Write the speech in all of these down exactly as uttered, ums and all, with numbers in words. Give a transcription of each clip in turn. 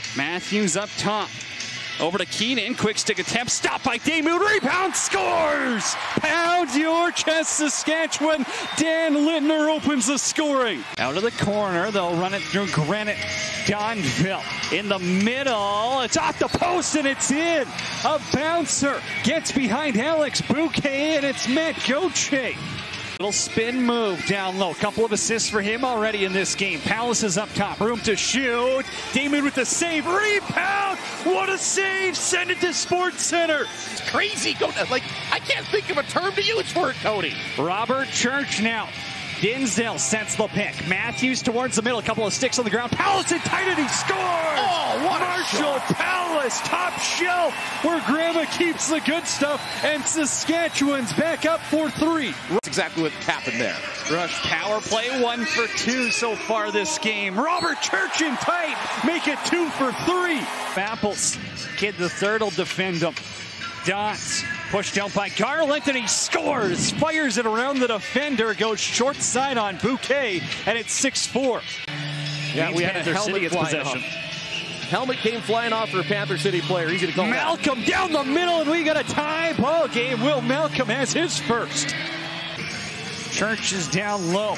Matthews up top. Over to Keenan, quick stick attempt, stopped by Damu, rebound, scores! Pound your chest, Saskatchewan. Dan Littner opens the scoring. Out of the corner, they'll run it through Granite Donville. In the middle, it's off the post and it's in. A bouncer gets behind Alex Bouquet and it's Matt Gauthier. Little spin move down low. Couple of assists for him already in this game. Palace is up top. Room to shoot. Damon with the save. Rebound. What a save. Send it to Sports Center. It's crazy. Go, like, I can't think of a term to use for it, Cody. Robert Church now. Dinsdale sets the pick. Matthews towards the middle. A couple of sticks on the ground. Palace in tight and he scores. Oh, what Marshall a shot. Palace, top shelf, where Grandma keeps the good stuff, and Saskatchewan's back up for three. That's exactly what happened there. Rush power play, one for two so far this game. Robert Church in tight, make it two for three. Apples, kid the third will defend him. Dots pushed out by Garland and he scores. Fires it around the defender, goes short side on Bouquet, and it's six four. Yeah, we had a Panther City helmet its possession. off. Helmet came flying off for a Panther City player. Easy to call. Malcolm down the middle, and we got a tie ball game. Will Malcolm has his first. Church is down low.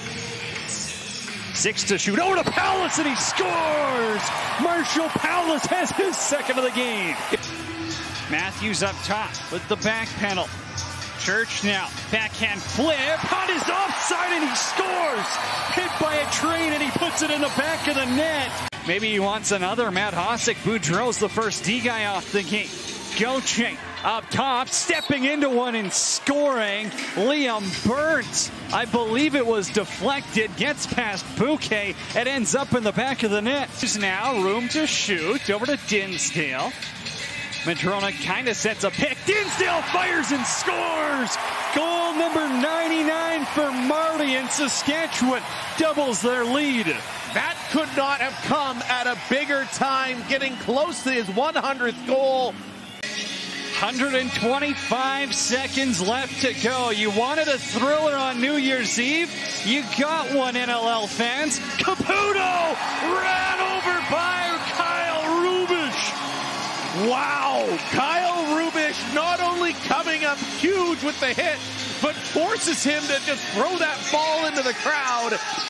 Six to shoot. Over to Palace, and he scores. Marshall Palace has his second of the game. Matthews up top with the back pedal. Church now, backhand flip, on his offside, and he scores! Hit by a train, and he puts it in the back of the net. Maybe he wants another. Matt Hossack, Boudreau's the first D guy off the game. Gauthier up top, stepping into one and scoring. Liam Burns, I believe it was deflected, gets past Bouquet, it ends up in the back of the net. There's now room to shoot, over to Dinsdale. Madrona kind of sets a pick. Dinsdale fires and scores! Goal number ninety-nine for Marty, and Saskatchewan doubles their lead. That could not have come at a bigger time, getting close to his one hundredth goal. one hundred twenty-five seconds left to go. You wanted a thriller on New Year's Eve? You got one, N L L fans. Caputo ran over by Kyle Rubish. Wow, Kyle Rubish not only coming up huge with the hit, but forces him to just throw that ball into the crowd.